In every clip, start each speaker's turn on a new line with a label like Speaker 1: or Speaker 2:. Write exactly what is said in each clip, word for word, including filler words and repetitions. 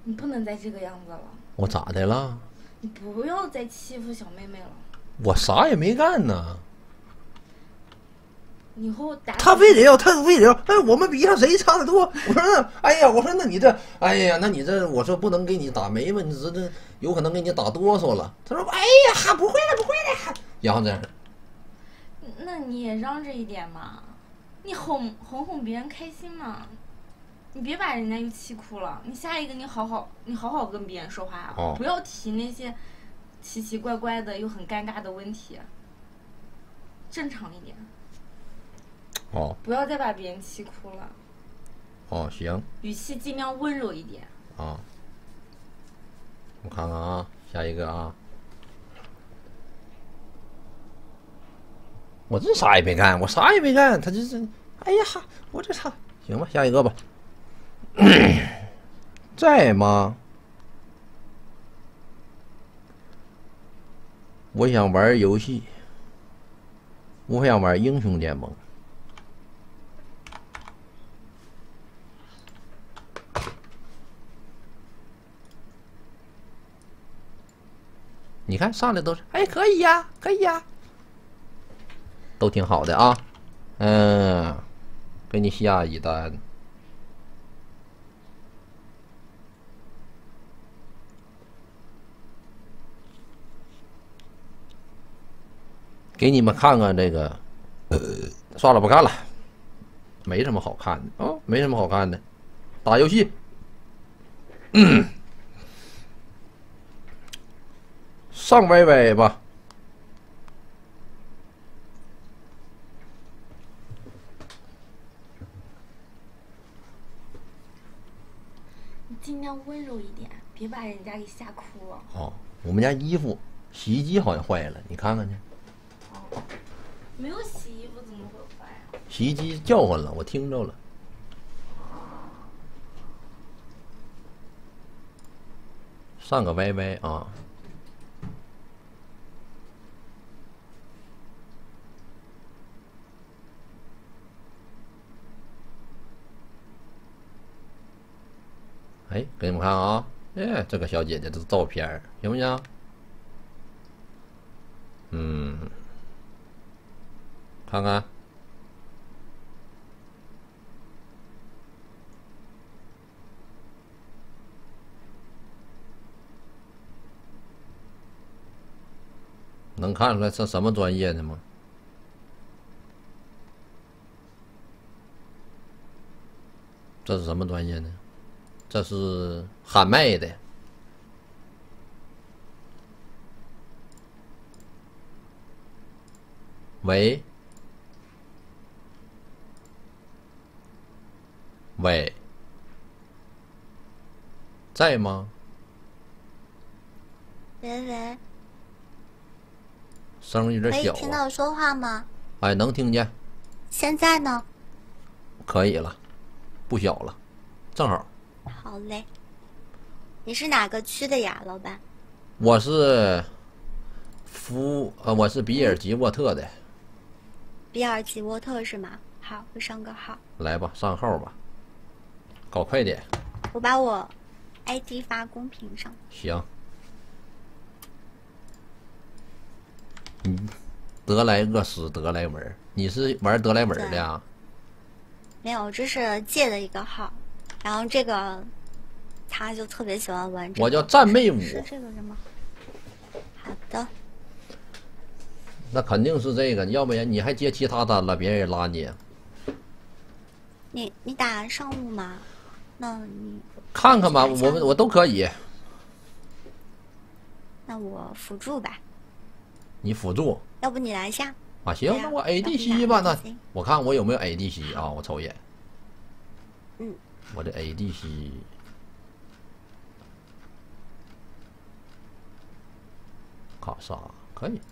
Speaker 1: 你不能再这个样子了。
Speaker 2: 我咋的了？
Speaker 1: 你不要再欺负小妹妹了。
Speaker 2: 我啥也没干呢。
Speaker 1: 以后打
Speaker 2: 他非得要，他非得要，哎，我们比上谁唱的多。我说那，哎呀，我说那你这，哎呀，那你这，我说不能给你打没问题，这这有可能给你打哆嗦了。他说，哎呀，不会了，不会了，然后这样。
Speaker 1: 那你也让着一点嘛，你哄哄哄别人开心嘛，你别把人家又气哭了。你下一个你好好你好好跟别人说话啊，
Speaker 2: 哦、
Speaker 1: 不要提那些奇奇怪怪的又很尴尬的问题，正常一点。
Speaker 2: 哦，
Speaker 1: 不要再把别人气哭了。
Speaker 2: 哦，行。
Speaker 1: 语气尽量温柔一点。
Speaker 2: 啊，我看看啊，下一个啊。我这啥也没干，我啥也没干，他这是，哎呀哈，我这啥？行吧，下一个吧。在吗？我想玩游戏，我想玩英雄联盟。你看上来都是，哎，可以呀，可以呀，都挺好的啊。嗯，给你下一单。给你们看看这个，呃，算了，不看了，没什么好看的哦，没什么好看的，打游戏。嗯，上歪歪吧。
Speaker 1: 你尽量温柔一点，别把人家给吓哭了。
Speaker 2: 哦，我们家衣服洗衣机好像坏了，你看看去。
Speaker 1: 哦，没有洗衣服怎么会坏啊？
Speaker 2: 洗衣机叫唤了，我听着了。上个歪歪啊！哎，给你们看啊！哎，这个小姐姐的照片行不行？嗯，看看。能看出来是什么专业的吗？这是什么专业呢？这是喊麦的。喂，喂，在吗？
Speaker 3: 喂喂，
Speaker 2: 声有点
Speaker 3: 可以
Speaker 2: 小啊。
Speaker 3: 听到说话吗？
Speaker 2: 哎，能听见。
Speaker 3: 现在呢？
Speaker 2: 可以了，不小了，正好。
Speaker 3: 好嘞。你是哪个区的呀，老板？
Speaker 2: 我是福呃，我是比尔吉沃特的。
Speaker 3: 比尔吉沃特是吗？好，我上个号。
Speaker 2: 来吧，上号吧，搞快点。
Speaker 3: 我把我 I D 发公屏上。
Speaker 2: 行。嗯，得来厄死，得来文。你是玩得来文的呀？
Speaker 3: 没有，这是借的一个号，然后这个他就特别喜欢玩这个。
Speaker 2: 我叫战妹舞。
Speaker 3: 是这个人吗？好的。
Speaker 2: 那肯定是这个，要不然你还接其他单了，别人也拉你。
Speaker 3: 你你打上路吗？那你
Speaker 2: 看看吧，我们我都可以。
Speaker 3: 那我辅助吧。
Speaker 2: 你辅助？
Speaker 3: 要不你来一下？
Speaker 2: 啊，行，那我 A D C 吧，那我看我有没有 A D C 啊？我瞅一眼。
Speaker 3: 嗯。
Speaker 2: 我这 A D C。卡莎可以。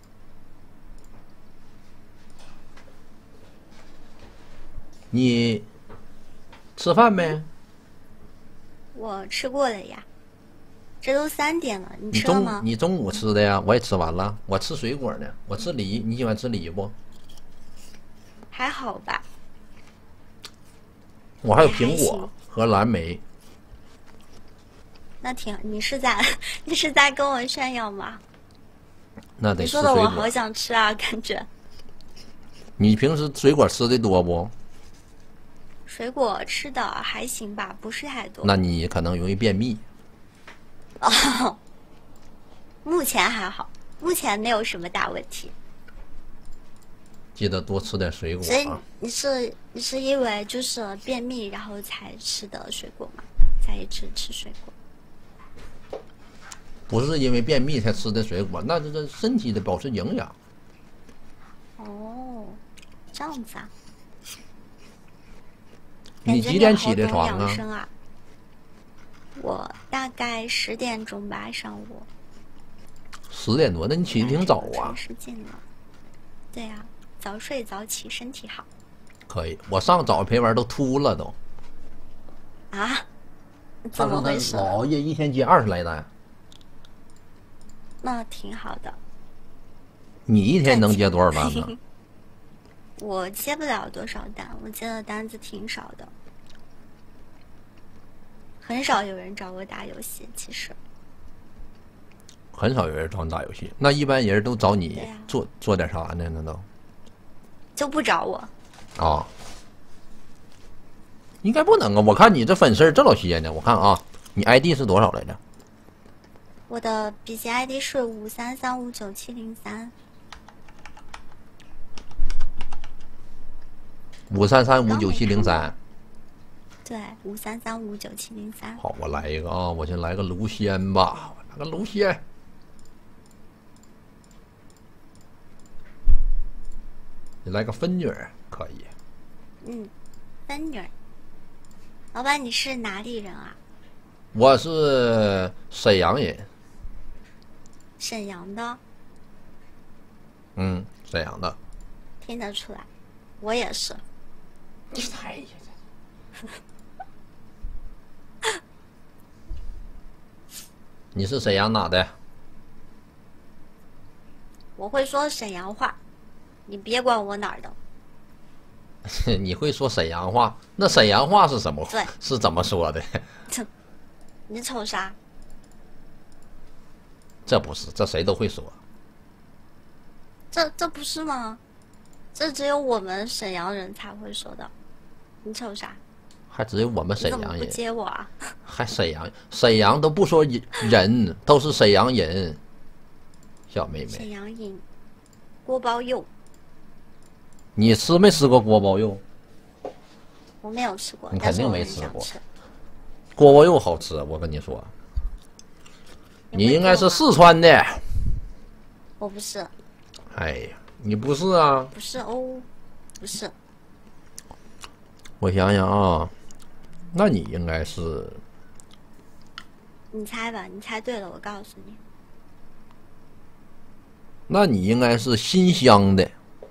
Speaker 2: 你吃饭没？
Speaker 3: 我吃过了呀，这都三点了，你
Speaker 2: 你中
Speaker 3: 吃了吗？
Speaker 2: 你中午吃的呀？我也吃完了，我吃水果呢，我吃梨。你喜欢吃梨不？
Speaker 3: 还好吧。
Speaker 2: 我还有苹果和蓝莓。
Speaker 3: 那挺，你是在你是在跟我炫耀吗？
Speaker 2: 那得
Speaker 3: 你说的我
Speaker 2: 吃水果。
Speaker 3: 好想吃啊，感觉。
Speaker 2: 你平时水果吃的多不？
Speaker 3: 水果吃的还行吧，不是太多。
Speaker 2: 那你可能容易便秘。
Speaker 3: 哦，目前还好，目前没有什么大问题。
Speaker 2: 记得多吃点水果
Speaker 3: 所以
Speaker 2: 啊。
Speaker 3: 你是你是因为就是便秘然后才吃的水果吗？才一直吃水果？
Speaker 2: 不是因为便秘才吃的水果，那这这身体的保持营养。
Speaker 3: 哦，这样子啊。
Speaker 2: 你几点起的床
Speaker 3: 感觉你好懂养
Speaker 2: 啊？
Speaker 3: 生啊？我大概十点钟吧，上午。
Speaker 2: 十点多，那你起的挺早啊。
Speaker 3: 是近了。对呀、啊，早睡早起身体好。
Speaker 2: 可以，我上早陪玩都秃了都。
Speaker 3: 啊？怎么回事？
Speaker 2: 老熬夜一天接二十来单。
Speaker 3: 那挺好的。
Speaker 2: 你一天能接多少单呢？
Speaker 3: 我接不了多少单，我接的单子挺少的，很少有人找我打游戏。其实
Speaker 2: 很少有人找你打游戏，那一般人都找你
Speaker 3: 啊
Speaker 2: 做、做点啥呢？那都
Speaker 3: 就不找我。
Speaker 2: 啊，应该不能啊！我看你这粉丝这老些呢，我看啊，你 I D 是多少来着？
Speaker 3: 我的笔记 I D 是五三三五九七零三。
Speaker 2: 五三三五九七零三。
Speaker 3: 对，五三三五九七零三。
Speaker 2: 好，我来一个啊，我先来个卢仙吧，我来个卢仙。你来个分女儿可以。
Speaker 3: 嗯，分女儿。老板，你是哪里人啊？
Speaker 2: 我是沈阳人。
Speaker 3: 沈阳的。
Speaker 2: 嗯，沈阳的。
Speaker 3: 听得出来，我也是。
Speaker 2: 哎呀，你是沈阳哪的？
Speaker 3: 我会说沈阳话，你别管我哪儿的。
Speaker 2: 你会说沈阳话？那沈阳话是什么？
Speaker 3: 对，
Speaker 2: 是怎么说的？
Speaker 3: 你瞅啥？
Speaker 2: 这不是，这谁都会说。
Speaker 3: 这这不是吗？这只有我们沈阳人才会说的。你瞅啥？
Speaker 2: 还只有我们沈
Speaker 3: 你怎么不
Speaker 2: 阳人。
Speaker 3: 接我啊？
Speaker 2: 还沈阳，沈阳都不说人，都是沈阳人。小妹
Speaker 3: 沈
Speaker 2: 妹，
Speaker 3: 阳人，锅包肉。
Speaker 2: 你吃没吃过锅包肉？
Speaker 3: 我没有吃过，
Speaker 2: 你肯定没
Speaker 3: 但是我很
Speaker 2: 吃过
Speaker 3: 想吃。
Speaker 2: 锅包肉好吃，我跟你说。你应该是四川的。
Speaker 3: 我不是。
Speaker 2: 哎呀，你不是啊？
Speaker 3: 不是哦，不是。
Speaker 2: 我想想啊，那你应该是。
Speaker 3: 你猜吧，你猜对了，我告诉你。
Speaker 2: 那你应该是新乡的。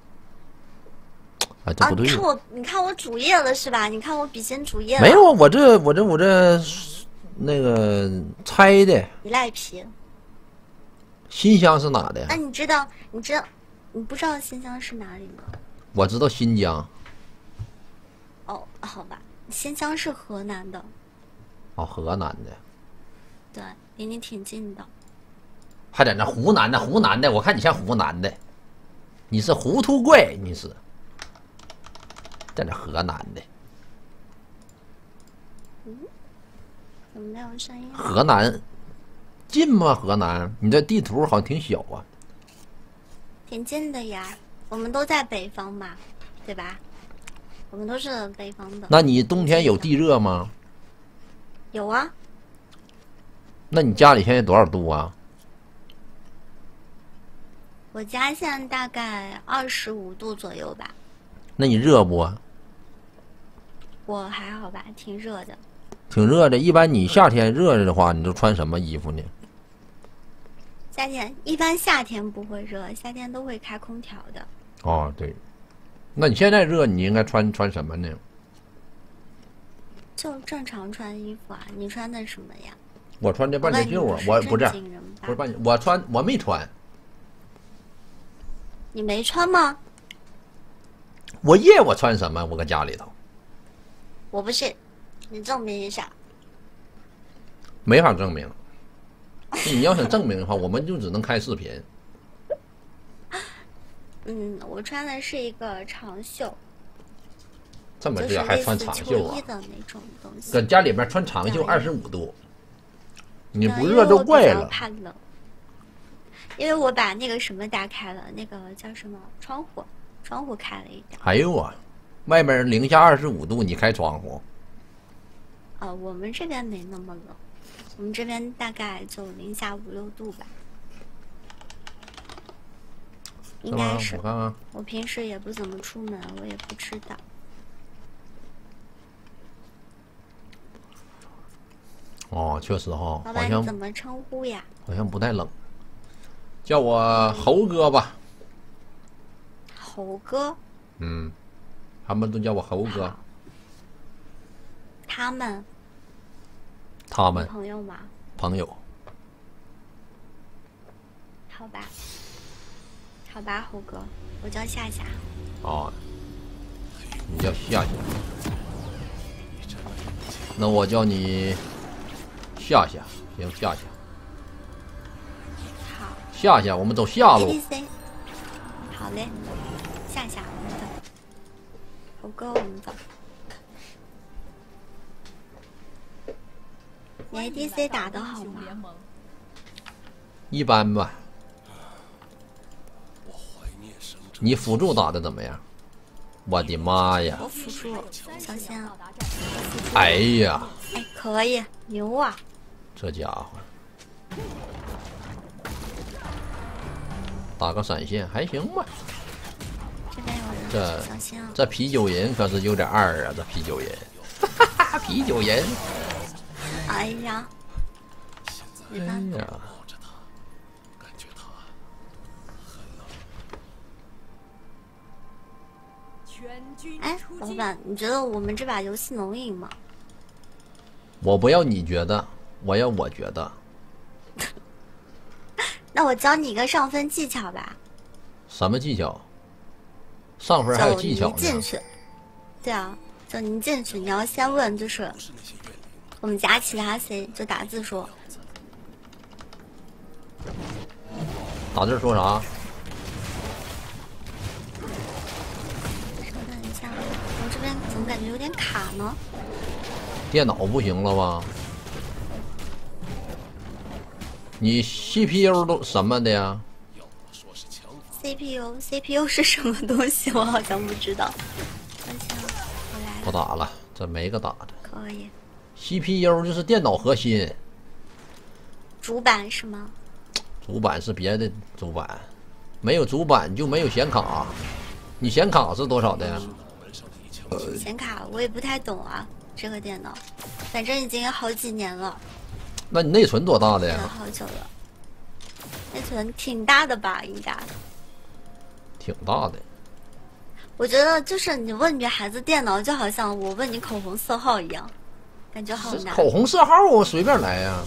Speaker 2: 啊，这
Speaker 3: 啊，
Speaker 2: 不对。
Speaker 3: 你看我，你看我主页了是吧？你看我笔仙主页了。
Speaker 2: 没有，我这我这我这那个猜的。
Speaker 3: 你赖皮。
Speaker 2: 新乡是哪的呀？
Speaker 3: 那你知道？你知道？你不知道新疆是哪里吗？
Speaker 2: 我知道新疆。
Speaker 3: 哦，好吧，新疆是河南的。
Speaker 2: 哦，河南的。
Speaker 3: 对，离你挺近的。
Speaker 2: 还在那湖南的，湖南的，我看你像湖南的。你是糊涂怪，你是。在那河南的。
Speaker 3: 嗯？怎么没有声音？
Speaker 2: 河南近吗？河南，你这地图好像挺小啊。
Speaker 3: 挺近的呀，我们都在北方嘛，对吧？我们都是北方的。
Speaker 2: 那你冬天有地热吗？
Speaker 3: 有啊。
Speaker 2: 那你家里现在多少度啊？
Speaker 3: 我家现在大概二十五度左右吧。
Speaker 2: 那你热不？
Speaker 3: 我还好吧，挺热的。
Speaker 2: 挺热的。一般你夏天热的话，你都穿什么衣服呢？
Speaker 3: 夏天一般夏天不会热，夏天都会开空调的。
Speaker 2: 哦，对。那你现在热，你应该穿穿什么呢？
Speaker 3: 就正常穿衣服啊，你穿的什么呀？
Speaker 2: 我穿的半截袖啊，我不是，不是半截，我穿我没穿。
Speaker 3: 你没穿吗？
Speaker 2: 我夜我穿什么？我搁家里头。
Speaker 3: 我不信，你证明一下。
Speaker 2: 没法证明。你要想证明的话，我们就只能开视频。
Speaker 3: 嗯，我穿的是一个长袖，
Speaker 2: 这么
Speaker 3: 就是
Speaker 2: 热还穿
Speaker 3: 类似秋
Speaker 2: 长袖啊
Speaker 3: 衣？的那种东西。
Speaker 2: 搁家里边穿长袖二十五度，你
Speaker 3: 嗯
Speaker 2: 不热就怪
Speaker 3: 因为我比较
Speaker 2: 了。
Speaker 3: 怕冷，因为我把那个什么打开了，那个叫什么窗户，窗户开了一点。
Speaker 2: 哎呦啊，外面零下二十五度，你开窗户？
Speaker 3: 呃，我们这边没那么冷，我们这边大概就零下五六度吧，应
Speaker 2: 是吗？
Speaker 3: 该是
Speaker 2: 我。看看，
Speaker 3: 我平时也不怎么出门，我也不知道。
Speaker 2: 哦，确实哈，
Speaker 3: 老板，
Speaker 2: 好像
Speaker 3: 你怎么称呼呀？
Speaker 2: 好像不太冷，叫我猴哥吧。
Speaker 3: 猴哥。
Speaker 2: 嗯，他们都叫我猴哥。
Speaker 3: 好他们
Speaker 2: 他们
Speaker 3: 朋友吗？
Speaker 2: 朋友，
Speaker 3: 好吧，好吧，猴哥，我叫夏夏。
Speaker 2: 啊，你叫夏夏，那我叫你夏夏，行，夏夏，
Speaker 3: 好
Speaker 2: 夏夏，我们走下
Speaker 3: ，A
Speaker 2: 路
Speaker 3: D。C。好嘞，夏夏，我们走。猴哥，我们走。你 A D C 打得好吗？
Speaker 2: 一般吧。你辅助打的怎么样？我的妈呀！
Speaker 3: 我辅助，小心啊！
Speaker 2: 哎呀，
Speaker 3: 哎，可以，牛啊！
Speaker 2: 这家伙打个闪现还行吧。
Speaker 3: 这边有人，
Speaker 2: 这
Speaker 3: 小心啊！
Speaker 2: 这啤酒人可是有点二啊，这啤酒人，哈哈，啤酒人。
Speaker 3: 哎呀，没
Speaker 2: 哎
Speaker 3: 办法。
Speaker 2: 呀，
Speaker 3: 哎，老板，你觉得我们这把游戏能赢吗？
Speaker 2: 我不要你觉得，我要我觉得。
Speaker 3: 那我教你一个上分技巧吧。
Speaker 2: 什么技巧？上分还有
Speaker 3: 就
Speaker 2: 技巧呢？
Speaker 3: 你进去，对啊，就你进去，你要先问，就是我们家其他谁就打字说，
Speaker 2: 打字说啥？
Speaker 3: 稍等一下，我这边怎么感觉有点卡呢？
Speaker 2: 电脑不行了吗？你 C P U 都什么的呀？
Speaker 3: C P U，C P U 是什么东西？我好像不知道。抱歉，我来了。
Speaker 2: 不打了，这没个打的。
Speaker 3: 可以，
Speaker 2: C P U 就是电脑核心，
Speaker 3: 主板是吗？
Speaker 2: 主板是别的主板，没有主板就没有显卡。你显卡是多少的呀？
Speaker 3: 显卡我也不太懂啊，这个电脑，反正已经有好几年了，
Speaker 2: 那你内存多大的
Speaker 3: 用了
Speaker 2: 呀？
Speaker 3: 好久了。内存挺大的吧？应该。
Speaker 2: 挺大的。
Speaker 3: 我觉得就是你问女孩子电脑，就好像我问你口红色号一样，感觉好难。
Speaker 2: 口红色号我随便来呀。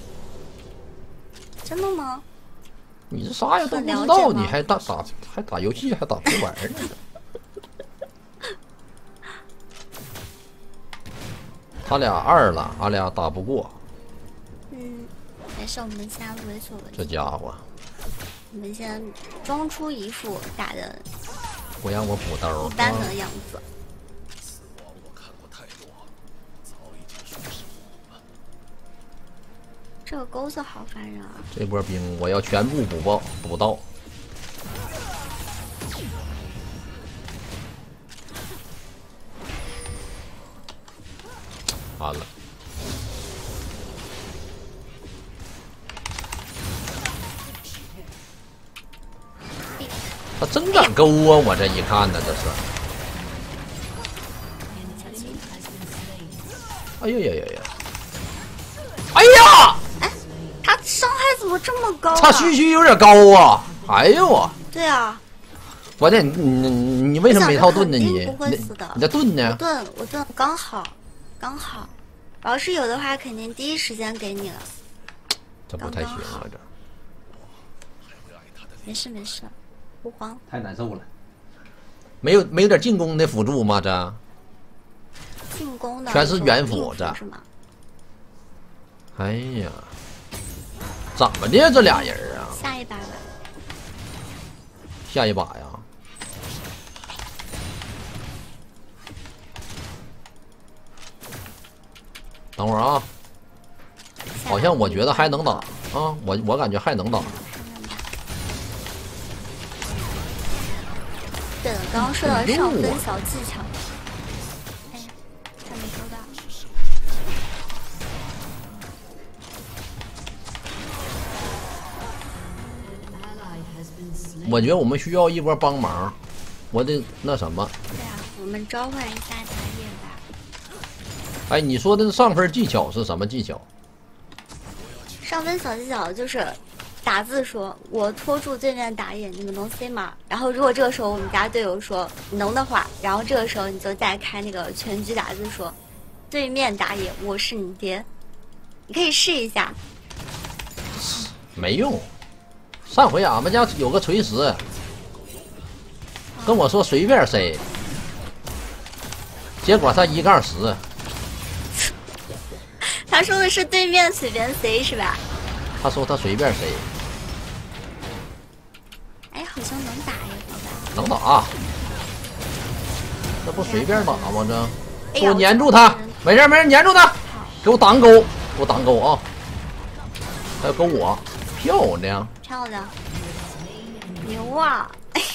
Speaker 3: 真的吗？
Speaker 2: 你这啥呀都不知
Speaker 3: 很了
Speaker 2: 道，
Speaker 3: 解吗
Speaker 2: 你还打打还打游戏还打图玩呢？他俩二了，俺俩打不过。
Speaker 3: 嗯，没事，我们先猥琐了。
Speaker 2: 这家伙
Speaker 3: 我们先装出一副打的
Speaker 2: 不让我补刀
Speaker 3: 一般
Speaker 2: 啊
Speaker 3: 的样子。这个钩子好烦人啊！
Speaker 2: 这波兵我要全部补爆补到。完了，他真敢勾啊！我这一看呢，这是。哎呀呀呀呀！哎呀，
Speaker 3: 他伤害怎么这么高啊？
Speaker 2: 他虚虚有点高啊！哎呦我，
Speaker 3: 对啊，
Speaker 2: 关键你你你你为什么没套盾呢？你
Speaker 3: 我想着肯定不会
Speaker 2: 你
Speaker 3: 死的
Speaker 2: 你的盾
Speaker 3: 我
Speaker 2: 呢？
Speaker 3: 盾我盾刚好，刚好。要是有的话，肯定第一时间给你了。
Speaker 2: 这不太行啊！这
Speaker 3: 没事没事，不慌。
Speaker 2: 太难受了。没有没有点进攻的辅助吗？这
Speaker 3: 进攻的
Speaker 2: 全是
Speaker 3: 那种
Speaker 2: 元辅这
Speaker 3: 硬是吗？
Speaker 2: 哎呀，怎么的这俩人啊？
Speaker 3: 下一把吧。
Speaker 2: 下一把呀？等会儿啊，好像我觉得还能打啊，我我感觉还能打。
Speaker 3: 对了，刚刚说到上分小技巧，哎，还没收到。
Speaker 2: 我觉得我们需要一波帮忙，我得那什么。
Speaker 3: 对啊，我们召唤一下打野吧。
Speaker 2: 哎，你说的上分技巧是什么技巧？
Speaker 3: 上分小技巧就是打字说“我拖住对面打野，你们能 C 吗？”然后如果这个时候我们家队友说能的话，然后这个时候你就再开那个全局打字说“对面打野，我是你爹”，你可以试一下。
Speaker 2: 没用。上回俺们家有个锤石，跟我说随便 C， 结果他一杠十。
Speaker 3: 他说的是对面随便 C 是吧？
Speaker 2: 他说他随便 C。
Speaker 3: 哎，好像能打呀，宝贝。
Speaker 2: 能打？这不随便打吗？这，
Speaker 3: 哎、
Speaker 2: 给我粘住他，没事没事，粘住他，给我挡钩，给我挡钩啊！还有勾我，漂亮。
Speaker 3: 漂亮，牛啊！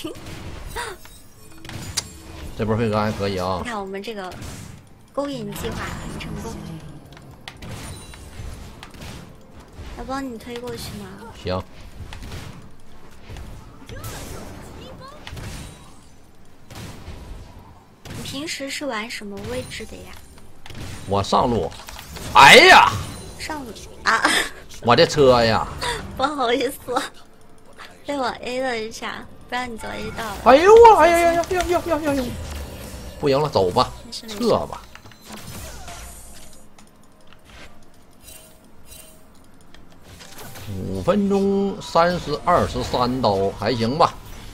Speaker 2: 这波飞哥还可以啊！
Speaker 3: 你看我们这个勾引计划很成功，要帮你推过去吗？
Speaker 2: 行。
Speaker 3: 你平时是玩什么位置的呀？
Speaker 2: 我上路。哎呀！
Speaker 3: 上路啊！
Speaker 2: 我这车呀！
Speaker 3: 不好意思，被我 A 了一下，不然你就 A 到了。
Speaker 2: 哎呦我，哎呀呀呀呀呀呀呀呀！不行了，走吧，撤吧。五分钟三十二十三刀，还行吧。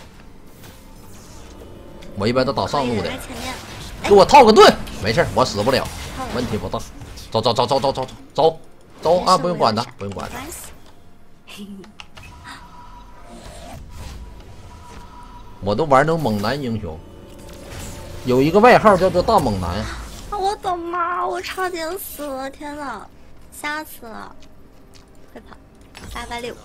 Speaker 2: 我一般都打上路的。给我套个盾，没事，我死不了，问题不大。走走走走走走走走啊！不用管他，不用管他。我都玩成猛男英雄，有一个外号叫做大猛男。
Speaker 3: 我的妈！我差点死了！天哪，吓死了！快跑！八八六，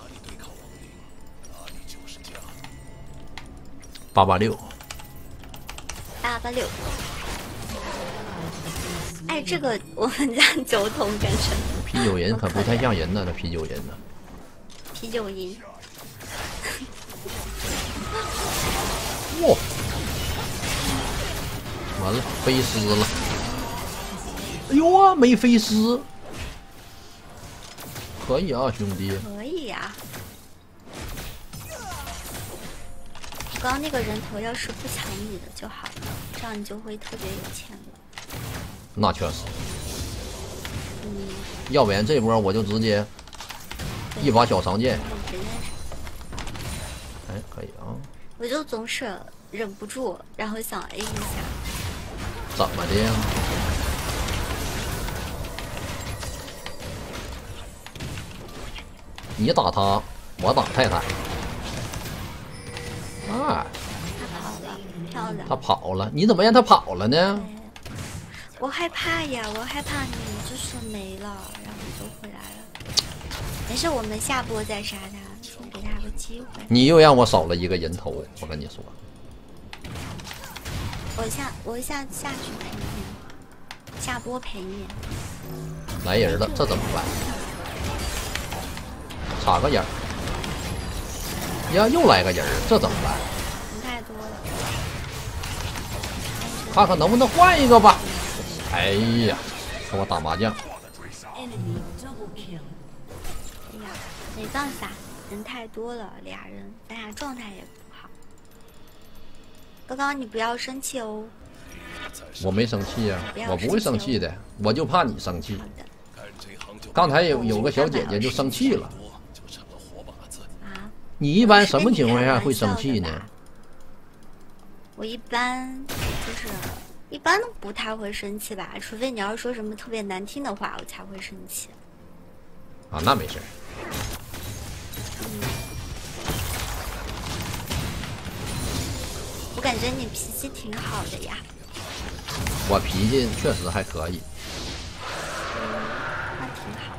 Speaker 2: 八八六，
Speaker 3: 八八六。哎，这个我们家酒桶感觉。
Speaker 2: 啤酒人可不太像人呢，这啤酒人呢。
Speaker 3: 啤酒人。
Speaker 2: 哇！完了，飞丝了！哎呦啊，没飞丝，可以啊，兄弟。
Speaker 3: 可以呀、啊。刚刚那个人头要是不抢你的就好了，这样你就会特别有钱了。
Speaker 2: 那确实。
Speaker 3: 嗯。
Speaker 2: 要不然这波我就直接一把小长剑。哎，可以啊。
Speaker 3: 我就总是忍不住，然后想 A 一下。
Speaker 2: 怎么的呀？你打他，我打太太。哎，
Speaker 3: 他跑了，漂亮。
Speaker 2: 他跑了，你怎么让他跑了呢？
Speaker 3: 我害怕呀，我害怕你就是没了，然后就回来了。没事，我们下波再杀他，先给他个机会。
Speaker 2: 你又让我少了一个人头，我跟你说。
Speaker 3: 我下我下下去陪你，下波陪你。
Speaker 2: 来人了，这怎么办？插个眼儿。呀，又来个人，这怎么办？
Speaker 3: 人太多了。
Speaker 2: 看看能不能换一个吧。哎呀，跟我打麻将。
Speaker 3: 哎呀，没办法，人太多了，俩人，咱俩状态也不好。刚刚你不要生气哦。
Speaker 2: 我没生气呀、啊，我不会生气的，我就怕你生气。刚才有有个小姐姐就生气了。
Speaker 3: 啊？
Speaker 2: 你一般什么情况下会生气呢？
Speaker 3: 我一般就是一般都不太会生气吧，除非你要说什么特别难听的话，我才会生气。
Speaker 2: 啊，那没事。
Speaker 3: 嗯，我感觉你脾气挺好的呀。
Speaker 2: 我脾气确实还可以。
Speaker 3: 嗯，那挺好。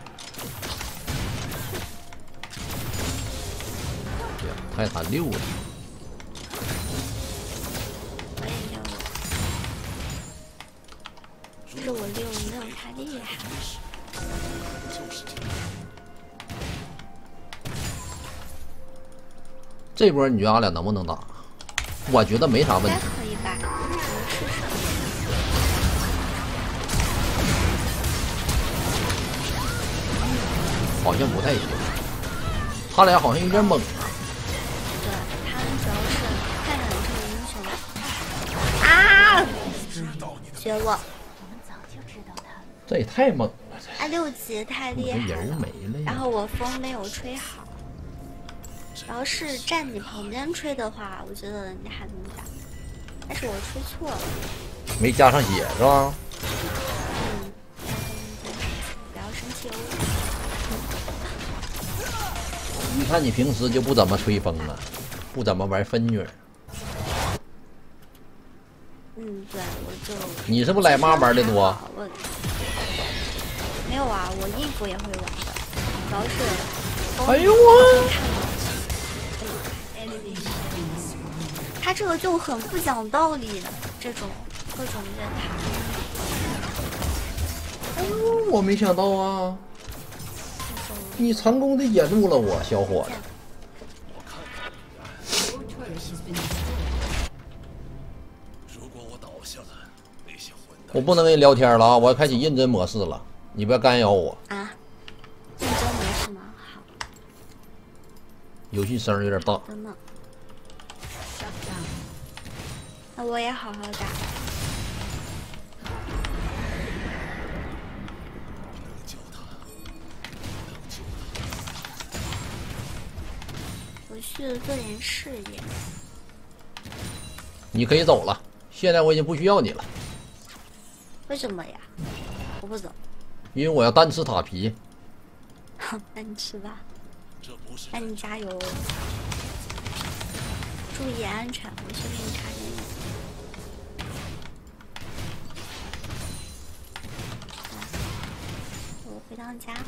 Speaker 2: 对呀，泰坦六了。
Speaker 3: 我也六了，就是我六没有他厉害。
Speaker 2: 这波你觉得俺俩能不能打？我觉得没啥问题。
Speaker 3: 应该可以吧？我们试试。
Speaker 2: 好像不太行，他俩好像有点猛啊。
Speaker 3: 对，他们主要是泰坦这个英雄啊，绝了！
Speaker 2: 这也太猛了，
Speaker 3: 啊，六级太厉害
Speaker 2: 这人
Speaker 3: 了。
Speaker 2: 没了呀。
Speaker 3: 然后我风没有吹好，要是站你旁边吹的话，我觉得你还能打，但是我吹错了。
Speaker 2: 没加上血是吧？
Speaker 3: 嗯，不要生气哦。
Speaker 2: 你看你平时就不怎么吹风啊，不怎么玩分女。
Speaker 3: 嗯，对，我就
Speaker 2: 你是不是奶妈玩的多？
Speaker 3: 我没有啊，我衣服也会玩的，主要是。
Speaker 2: 哎呦我！
Speaker 3: 他这个就很不讲道理的这种各种虐
Speaker 2: 哎呦，我没想到啊！
Speaker 3: 台，
Speaker 2: 你成功的引入了我，小伙子。我不能跟你聊天了啊！我要开启认真模式了，你不要干扰我。
Speaker 3: 啊，认真模式吗？好。
Speaker 2: 游戏声有点大。
Speaker 3: 真的。那我也好好打。我去做点事业。
Speaker 2: 你可以走了，现在我已经不需要你了。
Speaker 3: 为什么呀？我不走。
Speaker 2: 因为我要单吃塔皮。
Speaker 3: 好，那你吃吧。那你加油，注意安全。我去给你插点烟。我回趟家。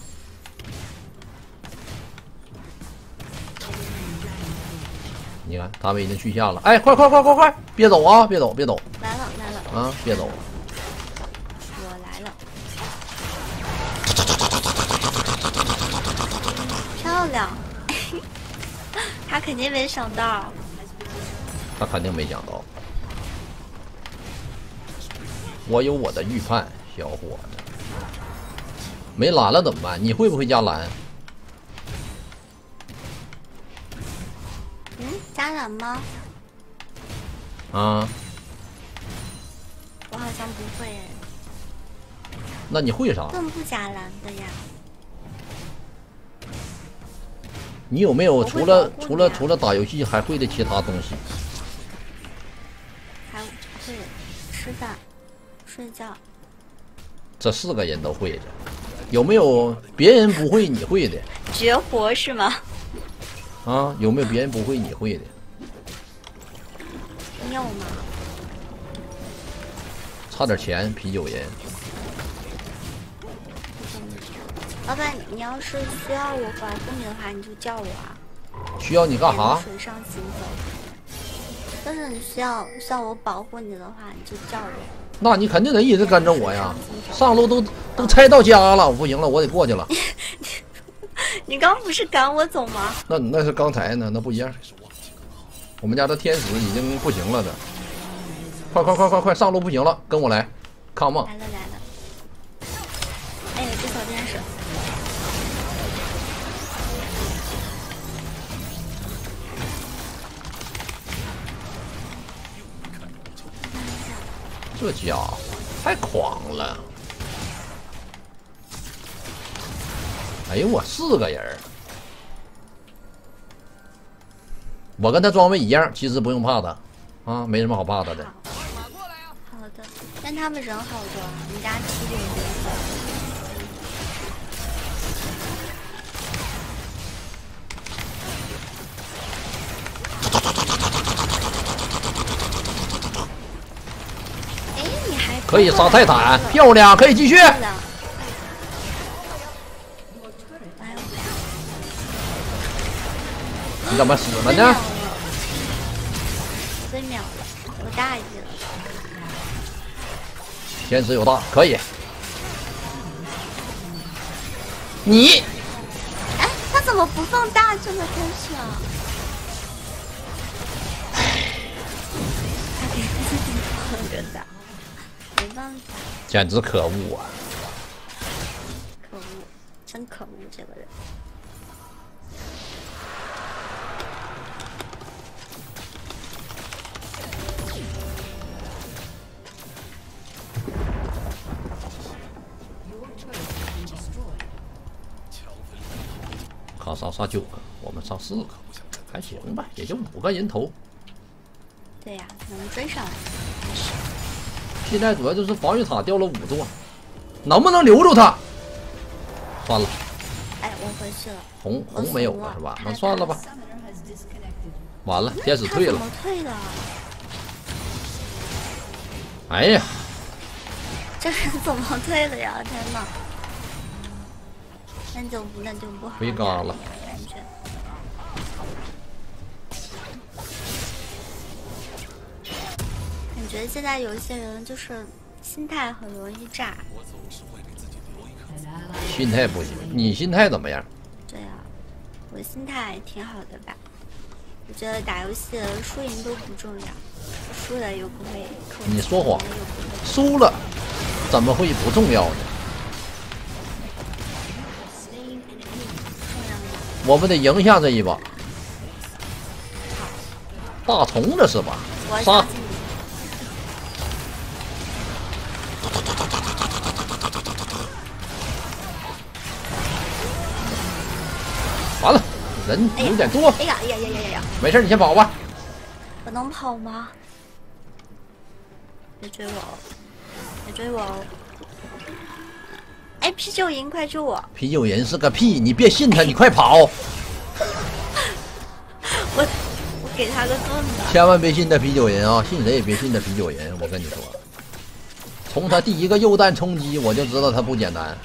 Speaker 2: 你看，他们已经去下了。哎，快快快快快，别走啊！别走，别走
Speaker 3: 来了来了
Speaker 2: 啊！别走。
Speaker 3: 我来了。漂亮。他肯定没想到。
Speaker 2: 他肯定没想到。我有我的预判，小伙子。没蓝了怎么办？你会不会加蓝？
Speaker 3: 嗯，加蓝吗？
Speaker 2: 啊？
Speaker 3: 我好像不会哎。
Speaker 2: 那你会啥？
Speaker 3: 怎么不加蓝的呀？
Speaker 2: 你有没有除了
Speaker 3: 我会
Speaker 2: 除了除了打游戏还会的其他东西？
Speaker 3: 还会吃饭、睡觉。
Speaker 2: 这四个人都会的，有没有别人不会你会的？
Speaker 3: 绝活是吗？
Speaker 2: 啊，有没有别人不会你会的？
Speaker 3: 你有吗？
Speaker 2: 差点钱，啤酒人。
Speaker 3: 老板，你要是需要我保护你的话，你就叫我啊。
Speaker 2: 需要你干啥？
Speaker 3: 水上行走。就是你需要需要我保护你的话，你就叫我。
Speaker 2: 那你肯定得一直跟着我呀！上路都都拆到家了，我不行了，我得过去了。
Speaker 3: 你刚不是赶我走吗？
Speaker 2: 那那是刚才呢，那不一样。我们家的天使已经不行了的，快快快快快，上路不行了，跟我来 ，come on！
Speaker 3: 来了来了。哎，这小天使。
Speaker 2: 这家伙太狂了！哎呦我四个人儿，我跟他装备一样，其实不用怕他，啊，没什么好怕他的。
Speaker 3: 好的，但他们人好多啊，我们家七六零。
Speaker 2: 可以杀泰坦，漂亮，可以继续。
Speaker 3: 漂亮。哎呦，
Speaker 2: 你怎么死了呢？
Speaker 3: 最秒了，我大意了。
Speaker 2: 天使有大，可以。你，
Speaker 3: 哎，他怎么不放大这么开始啊？他给自己放着的，没办法。
Speaker 2: 简直可恶啊！
Speaker 3: 可恶，真可恶这个人。
Speaker 2: 他杀杀九个，我们杀四个，还行吧，也就五个人头。
Speaker 3: 对呀、啊，能追上来。
Speaker 2: 现在主要就是防御塔掉了五座，能不能留住他？算了。
Speaker 3: 哎，我回去了。
Speaker 2: 红红没有了是吧？那算了吧。完了，天使退了。
Speaker 3: 怎么退了？
Speaker 2: 哎呀，
Speaker 3: 这人怎么退了呀？天哪！那就那就不好。
Speaker 2: 回嘎了。
Speaker 3: 感觉。感觉现在有一些人就是心态很容易炸。
Speaker 2: 心态不行，你心态怎么样？
Speaker 3: 对啊，我心态挺好的吧？我觉得打游戏输赢都不重要，输了又不会扣。
Speaker 2: 你说谎，输了怎么会不重要呢？我们得赢下这一把。大虫子是吧？杀！完了，人有点多。
Speaker 3: 哎呀哎呀呀呀呀！
Speaker 2: 没事，你先跑吧。
Speaker 3: 我能跑吗？别追我哦！别追我哦！哎，啤酒银，快救我！
Speaker 2: 啤酒人是个屁，你别信他，你快跑！
Speaker 3: 我我给他个盾吧。
Speaker 2: 千万别信他啤酒人啊！信谁也别信他啤酒人，我跟你说，从他第一个右弹冲击，我就知道他不简单。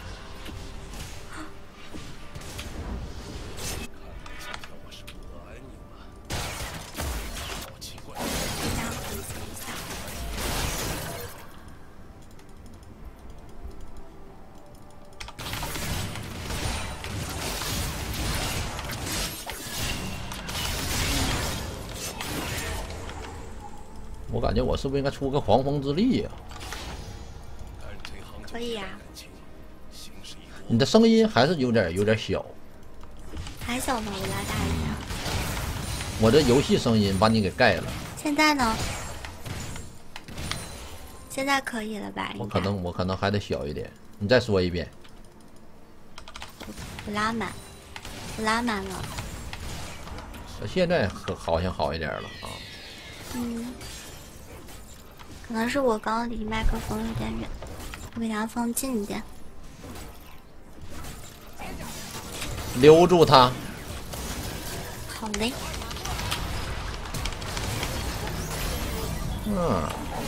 Speaker 2: 我感觉我是不是应该出个狂风之力呀、
Speaker 3: 啊？可以呀、啊。
Speaker 2: 你的声音还是有点有点小。
Speaker 3: 还小吗？我拉大一点。
Speaker 2: 我这游戏声音把你给盖了。
Speaker 3: 现在呢？现在可以了吧？
Speaker 2: 我可能我可能还得小一点。你再说一遍。
Speaker 3: 我拉满，我拉满了。
Speaker 2: 现在可好像好一点了啊。
Speaker 3: 嗯。可能是我刚刚离麦克风有点远，我给它放近一点。
Speaker 2: 留住他。
Speaker 3: 好嘞。
Speaker 2: 嗯，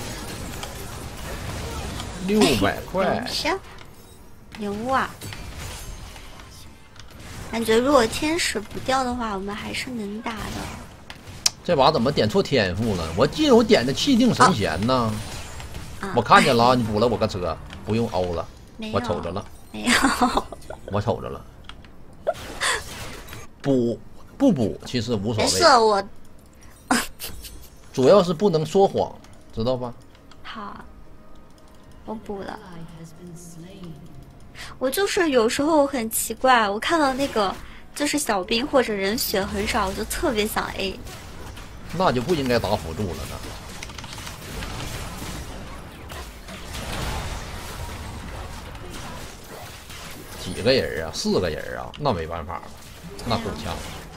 Speaker 2: 六百块。
Speaker 3: 行，牛啊！感觉如果天使不掉的话，我们还是能打的。
Speaker 2: 这把怎么点错天赋了？我记得我点的气定神闲呢。
Speaker 3: 啊、
Speaker 2: 我看见了，哎、你补了我个车，不用欧了，我瞅着了。
Speaker 3: 没有，
Speaker 2: 我瞅着了。补不补其实无所谓。
Speaker 3: 是我，
Speaker 2: 主要是不能说谎，知道吧？
Speaker 3: 好，我补了。我就是有时候很奇怪，我看到那个就是小兵或者人血很少，我就特别想 A。
Speaker 2: 那就不应该打辅助了呢。几个人啊？四个人啊？那没办法了，那够呛。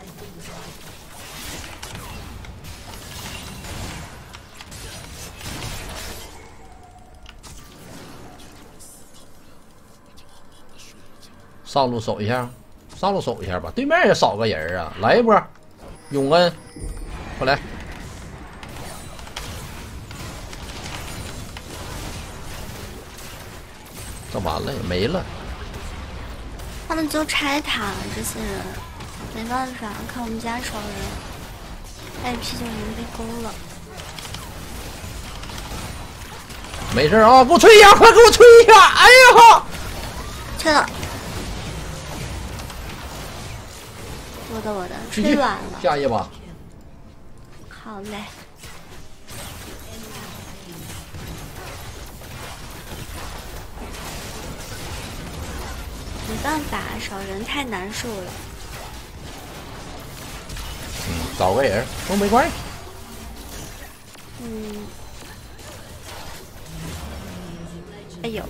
Speaker 2: 上路守一下，上路守一下吧。对面也少个人啊，来一波，永恩。过来， 这完了也没了。
Speaker 3: 他们就拆塔，这些人没办法，看我们家少人 ，I P 就已经被勾了。
Speaker 2: 没事啊，给我吹一下，快给我吹一下！哎呀，
Speaker 3: 吹了，我的我的，吹软了。
Speaker 2: 下一把。
Speaker 3: 好嘞。没办法，少人太难受了。
Speaker 2: 嗯，找个人都没关系。
Speaker 3: 嗯。哎呦。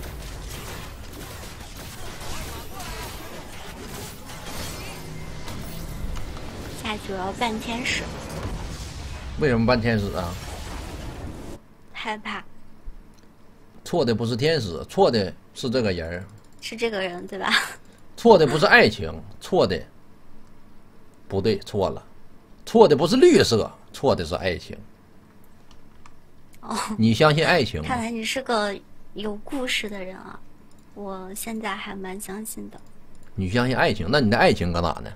Speaker 3: 下局要扮天使。
Speaker 2: 为什么扮天使啊？
Speaker 3: 害怕。
Speaker 2: 错的不是天使，错的是这个人。
Speaker 3: 是这个人对吧？
Speaker 2: 错的不是爱情，错的不对，错了，错的不是绿色，错的是爱情。
Speaker 3: 哦，
Speaker 2: 你相信爱情吗？
Speaker 3: 看来你是个有故事的人啊，我现在还蛮相信的。
Speaker 2: 你相信爱情，那你的爱情搁哪呢？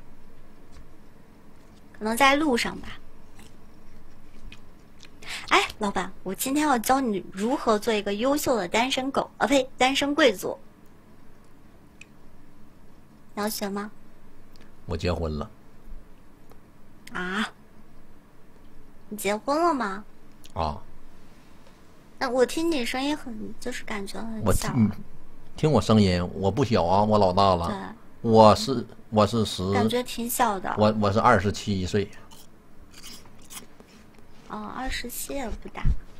Speaker 3: 可能在路上吧。哎，老板，我今天要教你如何做一个优秀的单身狗啊，呸，单身贵族。你要学吗？
Speaker 2: 我结婚了。
Speaker 3: 啊？你结婚了吗？
Speaker 2: 啊。
Speaker 3: 那我听你声音很，就是感觉很
Speaker 2: 我
Speaker 3: 小、啊。
Speaker 2: 听听我声音，我不小啊，我老大了。
Speaker 3: 对。
Speaker 2: 我是我是十。
Speaker 3: 感觉挺小的。
Speaker 2: 我我是二十七岁。
Speaker 3: 哦，二十七也不大。